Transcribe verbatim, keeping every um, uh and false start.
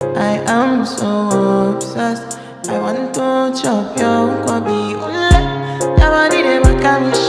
I am so obsessed. I want to chop your kwabi. Ule, your body dey make me